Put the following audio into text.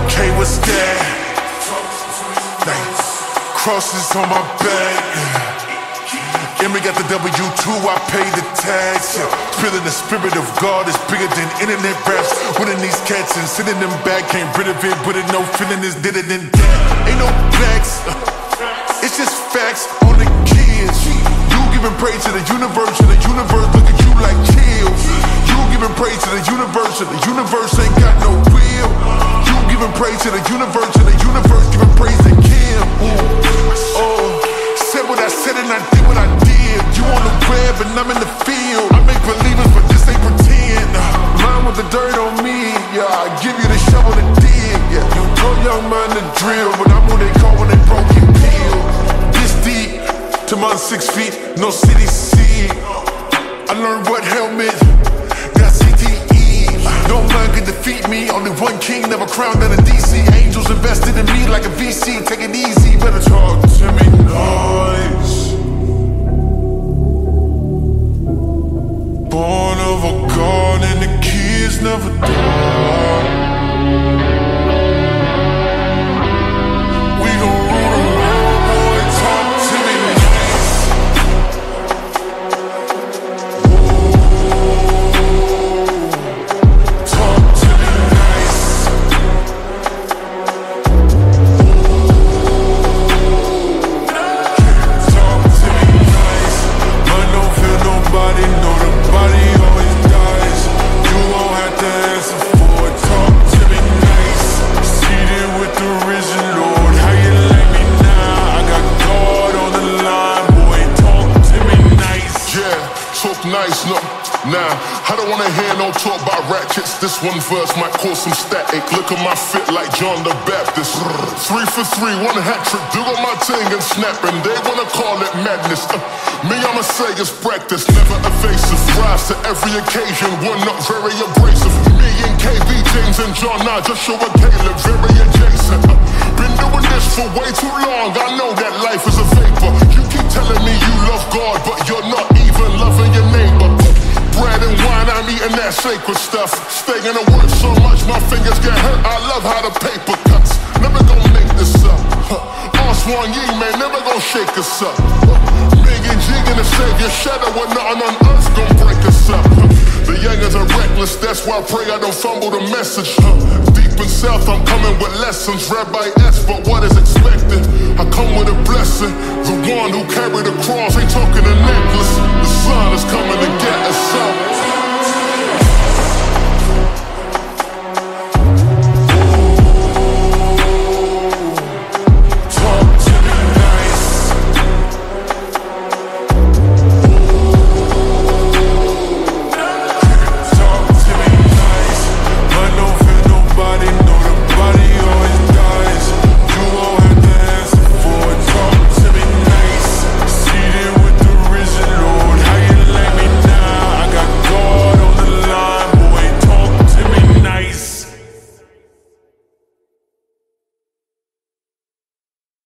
Okay, what's that? Nice. Crosses on my back. Emmy got the W2, I pay the tax. Feeling the spirit of God is bigger than internet raps. Winning these cats and sending them back. Can't rid of it, but it no feeling is did it than that. Ain't no blacks, it's just facts on the kids. You giving praise to the universe look at you like chill. You giving praise to the universe ain't got no will. You giving praise to the universe giving praise to Kim. Said what I said and I did what I did. You on the web and I'm in the field. I make believers but this ain't pretend. Mine with the dirt on me, yeah. I give you the shovel to dig, yeah. You know young man the drill, but I'm who they call when they broke your pill. This deep, to my 6 feet, no CDC. I learned what helmet, got CTE. No man can defeat me, only one king, never crowned in a DC. Angels invested in me like a VC, take it easy, better talk to me nice. Born of a God and the kids never die. We gon' rule the world, boy, talk to me nice. Talk to me nice. Talk to me nice. I don't feel nobody, know the body always dies. You won't have to answer for it. Talk to me nice. Seated with the risen Lord. How you like me now? I got God on the line, boy. Talk to me nice. Yeah, talk nice, no. Nah, I don't wanna hear no talk about ratchets. This one verse might cause some static. Look at my fit like John the Baptist. 3 for 3, 1 hat trick. Do on my ting and snapping. They wanna call it madness. Me, I'ma say it's practice, never evasive. Rise to every occasion, one not very abrasive. Me and KB, James and John, nah, Joshua, Caleb, very adjacent. Been doing this for way too long. I know that life is a vapor. You keep telling me you love God, but you're not even loving your neighbor. Bread and wine, I'm eating that sacred stuff. Staying in the word so much, my fingers get hurt. I love how the paper cuts. Never gonna make this up. Swan Yi, man, never gonna shake us up. Million G gonna save your shadow when nothing on earth gon' break us up. The youngers are reckless, that's why I pray I don't fumble the message. Deep in south, I'm coming with lessons. Rabbi S, but what is expected? I come with a blessing. The one who carried the cross ain't talking a necklace. The sun is coming to get us up.